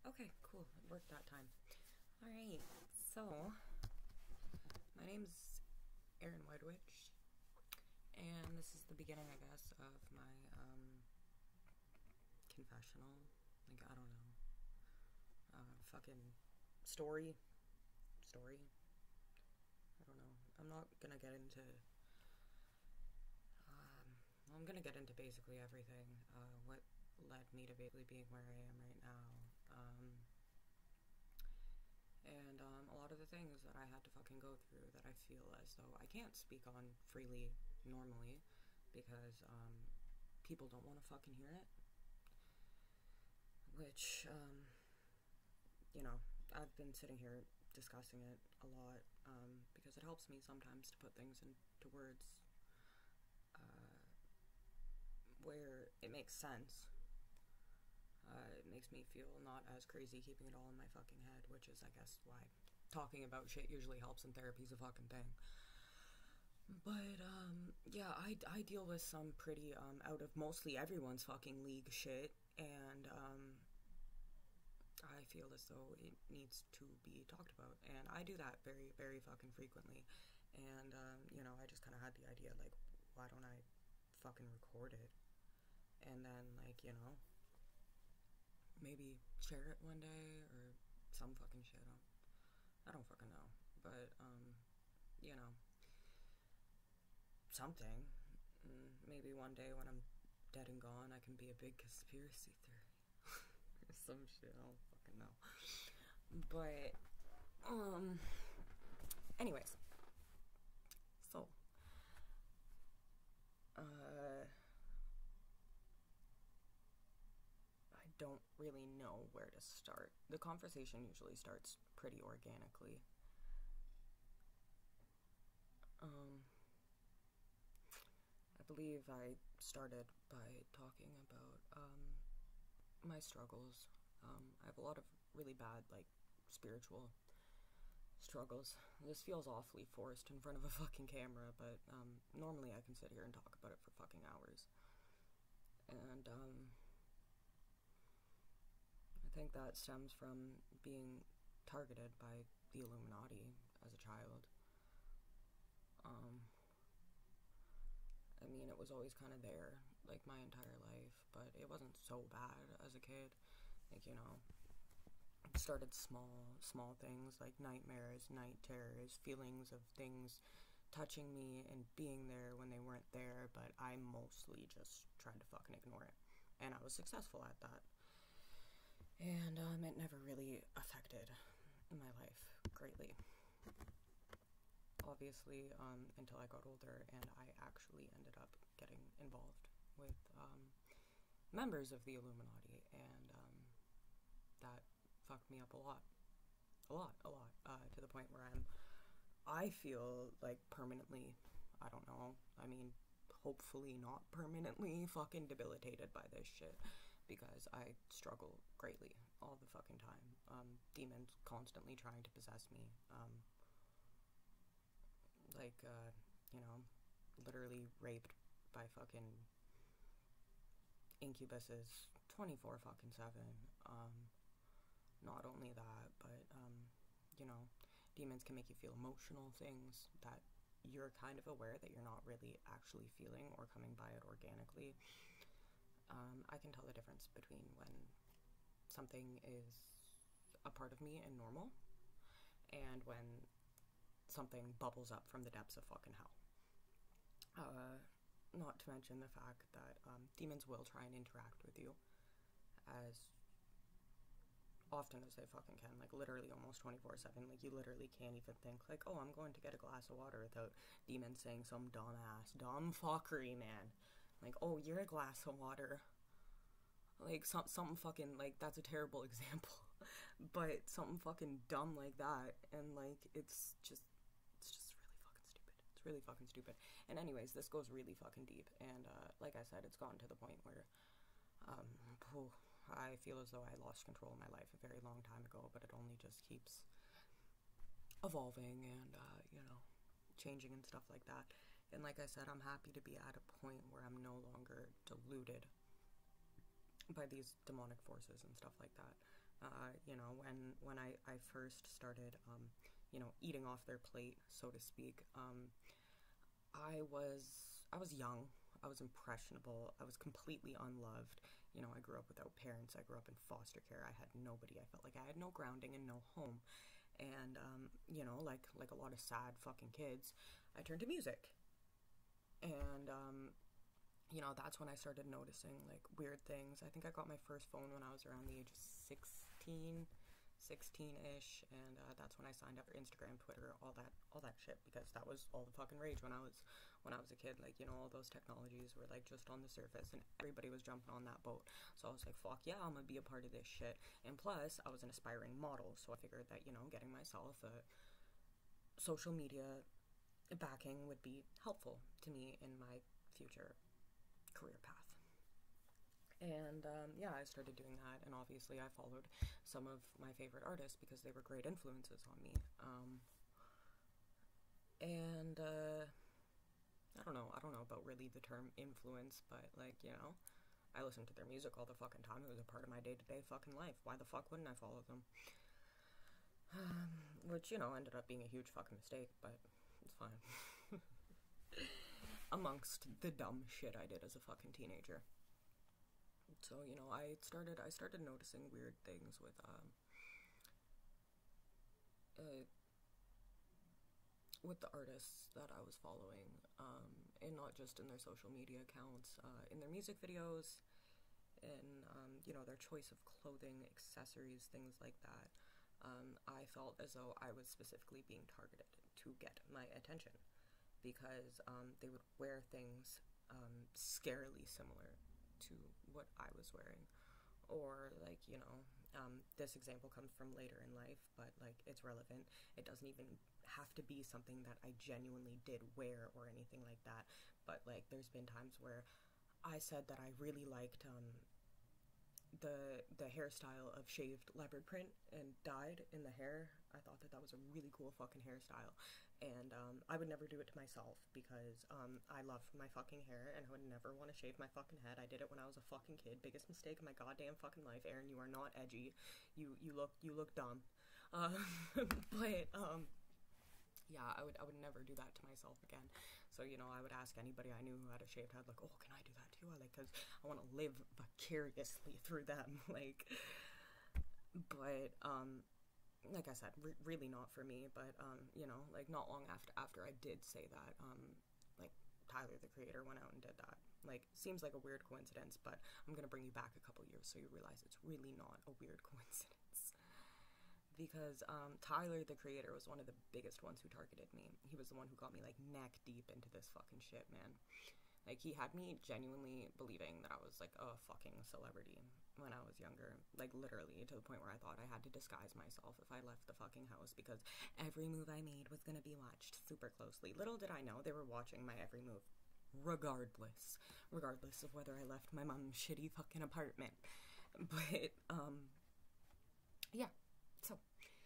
Okay, cool. It worked that time. Alright, so my name's Erin Whitewich, and this is the beginning, I guess, of my confessional. Like, I don't know. Fucking story. I don't know. I'm not gonna get into. I'm gonna get into basically everything. What led me to basically being where I am right now. And a lot of the things that I had to fucking go through that I feel as though I can't speak on freely normally because people don't want to fucking hear it. Which, I've been sitting here discussing it a lot because it helps me sometimes to put things into words where it makes sense. It makes me feel not as crazy keeping it all in my fucking head, which is, I guess, why talking about shit usually helps in therapy's a fucking thing. But, yeah, I deal with some pretty, out of mostly everyone's fucking league shit, and, I feel as though it needs to be talked about, and I do that very, very fucking frequently, and, I just kind of had the idea, like, why don't I fucking record it, and then, like, maybe share it one day, or some fucking shit, I don't fucking know, but, something. Maybe one day when I'm dead and gone, I can be a big conspiracy theory. Or some shit, I don't fucking know. But, anyways. So, I don't really know where to start. The conversation usually starts pretty organically. I believe I started by talking about my struggles. I have a lot of really bad, like, spiritual struggles. This feels awfully forced in front of a fucking camera, but normally I can sit here and talk about it for fucking hours. And I think that stems from being targeted by the Illuminati as a child. I mean, it was always kind of there, like, my entire life, but it wasn't so bad as a kid. Like, it started small things, like nightmares, night terrors, feelings of things touching me and being there when they weren't there, but I mostly just tried to fucking ignore it. And I was successful at that. And, it never really affected my life greatly. Obviously, until I got older and I actually ended up getting involved with members of the Illuminati, and that fucked me up a lot, to the point where I feel like permanently, I don't know, I mean, hopefully not permanently fucking debilitated by this shit, because I struggle greatly all the fucking time. Demons constantly trying to possess me, literally raped by fucking incubuses 24 fucking 7. Not only that, but, demons can make you feel emotional things that you're kind of aware that you're not really actually feeling or coming by it organically. I can tell the difference between when something is a part of me and normal, and when something bubbles up from the depths of fucking hell. Not to mention the fact that demons will try and interact with you as often as they fucking can, like, literally almost 24/7. Like, you literally can't even think, like, oh, I'm going to get a glass of water, without demons saying some dumb fuckery, man. Like, oh, you're a glass of water. Like, something fucking, like, that's a terrible example. But something fucking dumb like that, and, like, it's just really fucking stupid. It's really fucking stupid. And anyways, this goes really fucking deep, and, like I said, it's gotten to the point where, I feel as though I lost control of my life a very long time ago, but it only just keeps evolving and, changing and stuff like that. And like I said, I'm happy to be at a point where I'm no longer deluded by these demonic forces and stuff like that. You know, when I first started, you know, eating off their plate, so to speak, I was young, I was impressionable, I was completely unloved. You know, I grew up without parents, I grew up in foster care, I had nobody, I felt like I had no grounding and no home. And you know, like a lot of sad fucking kids, I turned to music. And you know, that's when I started noticing like weird things. I think I got my first phone when I was around the age of 16, 16-ish, and that's when I signed up for Instagram, Twitter, all that shit, because that was all the fucking rage when I was a kid. Like, you know, all those technologies were like just on the surface, and everybody was jumping on that boat. So I was like, fuck yeah, I'm gonna be a part of this shit. And plus, I was an aspiring model, so I figured that, you know, getting myself a social media backing would be helpful to me in my future career path. And yeah, I started doing that, and obviously I followed some of my favorite artists because they were great influences on me. And I don't know about really the term influence, but like, you know, I listened to their music all the fucking time. It was a part of my day-to-day fucking life. Why the fuck wouldn't I follow them? Which, you know, ended up being a huge fucking mistake, but it's fine. Amongst the dumb shit I did as a fucking teenager. So, you know, I started noticing weird things uh, with the artists that I was following, and not just in their social media accounts, in their music videos, and you know, their choice of clothing, accessories, things like that. I felt as though I was specifically being targeted to get my attention because they would wear things scarily similar to what I was wearing. Or, like, you know, this example comes from later in life, but, like, it's relevant. It doesn't even have to be something that I genuinely did wear or anything like that. But, like, there's been times where I said that I really liked the hairstyle of shaved leopard print and dyed in the hair. I thought that that was a really cool fucking hairstyle, and I would never do it to myself because I love my fucking hair and I would never want to shave my fucking head. I did it when I was a fucking kid. Biggest mistake of my goddamn fucking life. Aaron, you are not edgy. You look dumb. Uh, but yeah, I would never do that to myself again. So, you know, I would ask anybody I knew who had a shaved head, like, oh, can I do that too? Because I want to live vicariously through them. Like, but like I said, really not for me. But you know, like not long after I did say that, like Tyler the Creator went out and did that. Like, seems like a weird coincidence, but I'm gonna bring you back a couple years so you realize it's really not a weird coincidence. Because Tyler the Creator was one of the biggest ones who targeted me. He was the one who got me like neck deep into this fucking shit, man. Like, he had me genuinely believing that I was like a fucking celebrity when I was younger. Like, literally to the point where I thought I had to disguise myself if I left the fucking house because every move I made was gonna be watched super closely. Little did I know they were watching my every move, regardless of whether I left my mom's shitty fucking apartment. But yeah, so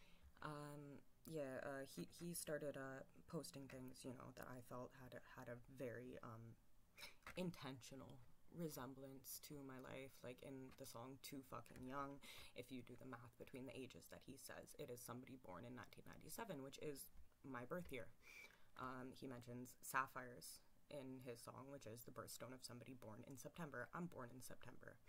yeah, he started posting things, you know, that I felt had a very intentional resemblance to my life. Like in the song Too Fucking Young, if you do the math between the ages that he says, it is somebody born in 1997, which is my birth year. He mentions sapphires in his song, which is the birthstone of somebody born in September. I'm born in September.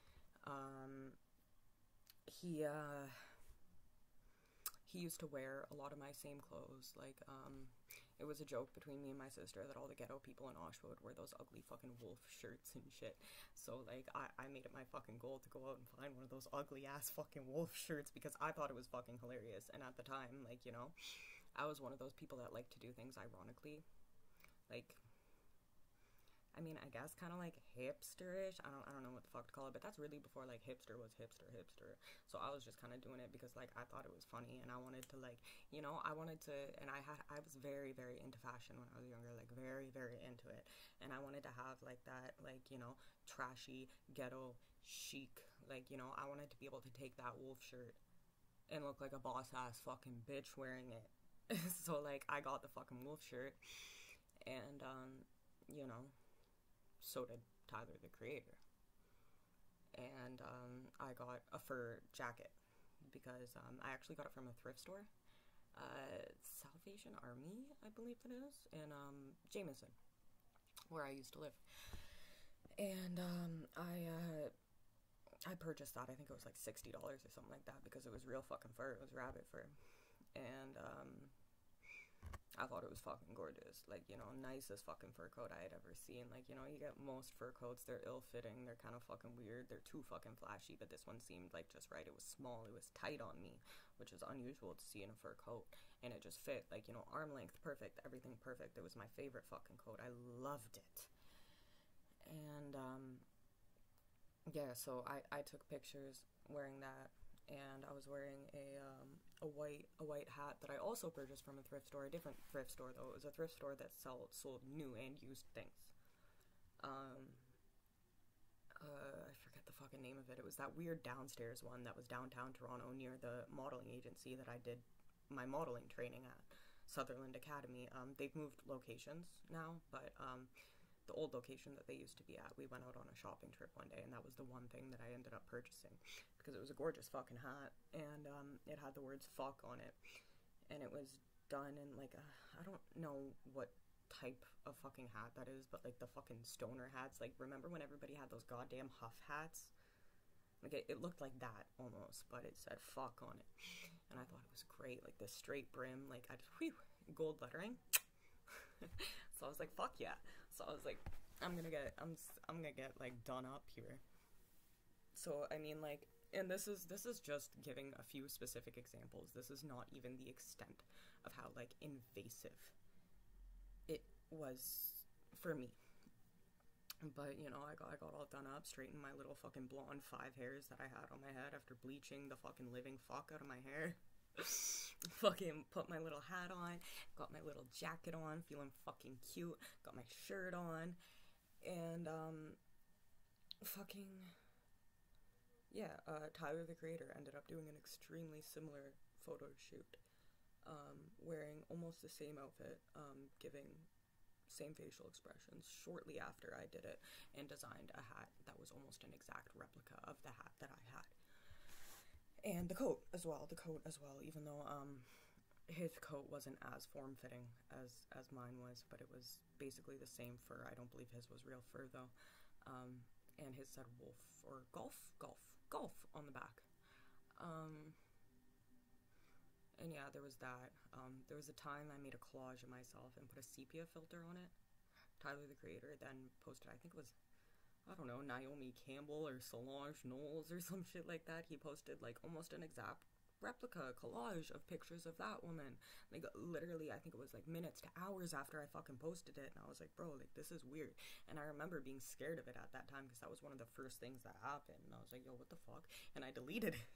He used to wear a lot of my same clothes. Like, it was a joke between me and my sister that all the ghetto people in Oshawa would wear those ugly fucking wolf shirts and shit. So, like, I made it my fucking goal to go out and find one of those ugly ass fucking wolf shirts because I thought it was fucking hilarious. And at the time, like, you know, I was one of those people that like to do things ironically. Like, I mean, I guess kind of like hipsterish. I don't know what the fuck to call it, but that's really before like hipster was hipster. So I was just kind of doing it because like I thought it was funny and I wanted to, like, you know, I wanted to, and I was very into fashion when I was younger, like very into it, and I wanted to have like that, like, you know, trashy ghetto chic, like, you know, I wanted to be able to take that wolf shirt and look like a boss ass fucking bitch wearing it. So like I got the fucking wolf shirt, and you know, so did Tyler the Creator. And I got a fur jacket because I actually got it from a thrift store. Salvation Army, I believe it is, in Jameson, where I used to live. And I purchased that. I think it was like $60 or something like that because it was real fucking fur. It was rabbit fur. And I thought it was fucking gorgeous. Like, you know, nicest fucking fur coat I had ever seen. Like, you know, you get most fur coats, they're ill-fitting, they're kind of fucking weird, they're too fucking flashy, but this one seemed like just right. It was small, it was tight on me, which is unusual to see in a fur coat, and it just fit, like, you know, arm length, perfect, everything perfect. It was my favorite fucking coat. I loved it. And, yeah, so I took pictures wearing that, and I was wearing a white hat that I also purchased from a thrift store, a different thrift store though. It was a thrift store that sold new and used things. I forget the fucking name of it. It was that weird downstairs one that was downtown Toronto near the modeling agency that I did my modeling training at, Sutherland Academy. They've moved locations now, but the old location that they used to be at, we went out on a shopping trip one day, and that was the one thing that I ended up purchasing because it was a gorgeous fucking hat, and it had the words fuck on it, and it was done in like I don't know what type of fucking hat that is, but like the fucking stoner hats. Like, remember when everybody had those goddamn Huff hats? Like, it looked like that almost, but it said fuck on it, and I thought it was great. Like the straight brim, like I just gold lettering. So I was like, fuck yeah. So I was like, I'm gonna get like done up here. So I mean, like, and this is just giving a few specific examples. This is not even the extent of how like invasive it was for me. But you know, I got all done up, straightened my little fucking blonde 5 hairs that I had on my head after bleaching the fucking living fuck out of my hair. Fucking put my little hat on, got my little jacket on, feeling fucking cute, got my shirt on, and fucking yeah, Tyler the Creator ended up doing an extremely similar photo shoot, wearing almost the same outfit, giving same facial expressions shortly after I did it, and designed a hat that was almost an exact replica of the hat that I had. And the coat as well, even though his coat wasn't as form-fitting as mine was, but it was basically the same fur. I don't believe his was real fur though. And his said wolf or golf on the back. And yeah, there was that. There was a time I made a collage of myself and put a sepia filter on it. Tyler the Creator then posted, I think it was, I don't know, Naomi Campbell or Solange Knowles or some shit like that. He posted like almost an exact replica collage of pictures of that woman. Like, literally, I think it was like minutes to hours after I fucking posted it, and I was like, bro, like, this is weird. And I remember being scared of it at that time because that was one of the first things that happened, and I was like, yo, what the fuck? And I deleted it.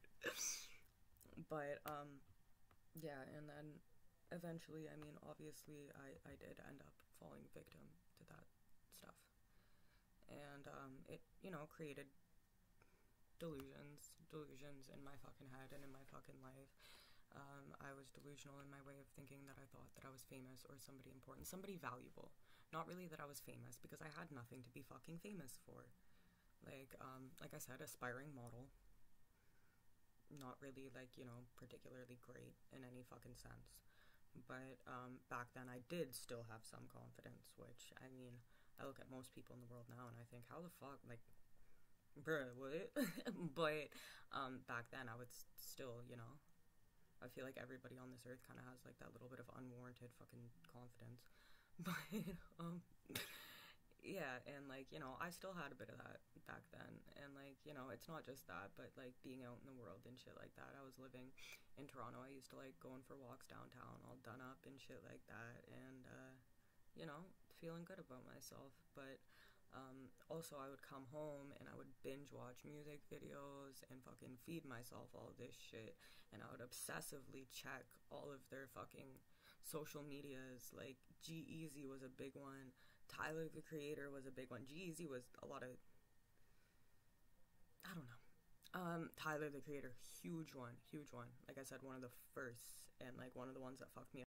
But yeah, and then eventually, I mean, obviously I did end up falling victim to that stuff, and it, you know, created delusions in my fucking head and in my fucking life. I was delusional in my way of thinking that I thought that I was famous or somebody important, somebody valuable. Not really that I was famous, because I had nothing to be fucking famous for. Like I said, aspiring model. Not really, like, you know, particularly great in any fucking sense. But back then I did still have some confidence, which, I mean, I look at most people in the world now and I think, how the fuck, like, bruh, what? But back then I would still, you know, I feel like everybody on this earth kind of has like that little bit of unwarranted fucking confidence. But yeah, and like, you know, I still had a bit of that back then, and like, you know, it's not just that, but like being out in the world and shit like that. I was living in Toronto. I used to like going for walks downtown all done up and shit like that, and you know, feeling good about myself. But also I would come home and I would binge watch music videos and fucking feed myself all this shit, and I would obsessively check all of their fucking social medias. Like, G-Eazy was a big one, Tyler the Creator was a big one. G-Eazy was a lot of, I don't know. Tyler the Creator, huge one. Like I said, one of the first, and like one of the ones that fucked me